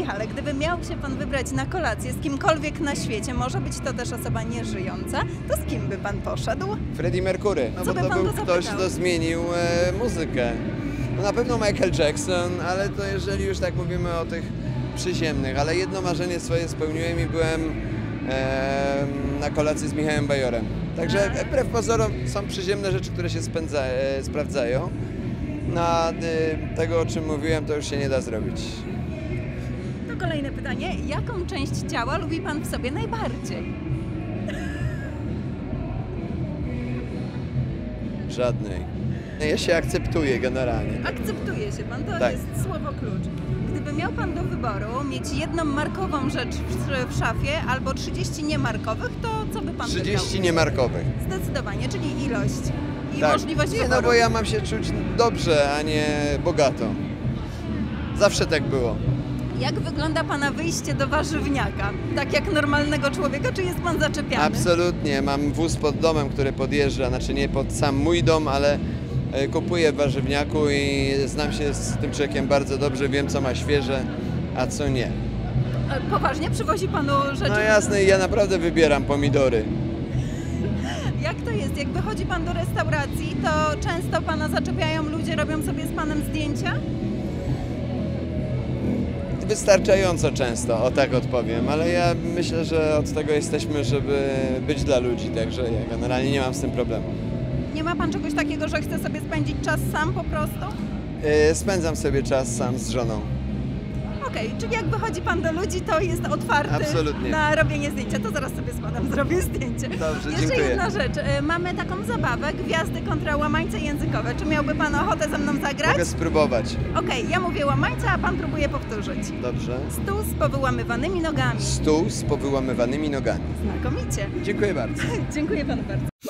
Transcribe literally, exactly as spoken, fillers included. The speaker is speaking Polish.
Michale, gdyby miał się pan wybrać na kolację z kimkolwiek na świecie, może być to też osoba nieżyjąca, to z kim by pan poszedł? Freddie Mercury, no Co bo by to pan był go ktoś, zapytał? kto zmienił e, muzykę. No na pewno Michael Jackson, ale to jeżeli już tak mówimy o tych przyziemnych, ale jedno marzenie swoje spełniłem i byłem e, na kolacji z Michałem Bajorem. Także wbrew pozorom są przyziemne rzeczy, które się spędza, e, sprawdzają. Na e, tego, o czym mówiłem, to już się nie da zrobić. To kolejne pytanie. Jaką część ciała lubi pan w sobie najbardziej? Żadnej. Ja się akceptuję generalnie. Akceptuje się pan, to Tak. jest słowo klucz. Gdyby miał pan do wyboru mieć jedną markową rzecz w, w szafie albo trzydzieści niemarkowych, to co by pan trzydzieści wybrał? niemarkowych. Zdecydowanie, czyli ilość i Tak. możliwość Nie, wyboru. no bo ja mam się czuć dobrze, a nie bogato. Zawsze tak było. Jak wygląda pana wyjście do warzywniaka? Tak jak normalnego człowieka, czy jest pan zaczepiany? Absolutnie. Mam wóz pod domem, który podjeżdża, znaczy nie pod sam mój dom, ale e, kupuję w warzywniaku i znam się z tym człowiekiem bardzo dobrze, wiem co ma świeże, a co nie. E, Poważnie przywozi panu rzeczy? No jasne, ja naprawdę wybieram pomidory. Jak to jest? Jak wychodzi pan do restauracji, to często pana zaczepiają ludzie, robią sobie z panem zdjęcia? Wystarczająco często, o tak odpowiem, ale ja myślę, że od tego jesteśmy, żeby być dla ludzi, także ja generalnie nie mam z tym problemu. Nie ma pan czegoś takiego, że chce sobie spędzić czas sam po prostu? Yy, Spędzam sobie czas sam z żoną. Okej, czyli jak wychodzi pan do ludzi, to jest otwarty Absolutnie. na robienie zdjęcia. To zaraz sobie z panem zrobię zdjęcie. Dobrze, Jeszcze dziękuję. jedna rzecz. E, Mamy taką zabawę, gwiazdy kontra łamańce językowe. Czy miałby pan ochotę ze mną zagrać? Mogę spróbować. Okej, ja mówię łamańca, a pan próbuje powtórzyć. Dobrze. Stół z powyłamywanymi nogami. Stół z powyłamywanymi nogami. Znakomicie. Dziękuję bardzo. Dziękuję panu bardzo.